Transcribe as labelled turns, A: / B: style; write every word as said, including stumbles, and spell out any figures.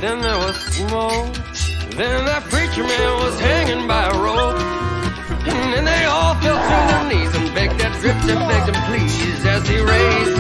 A: Then there was smoke. Then that preacher man was hanging by a rope. And then they all fell to their knees and begged that drifter, begged him please, as he raised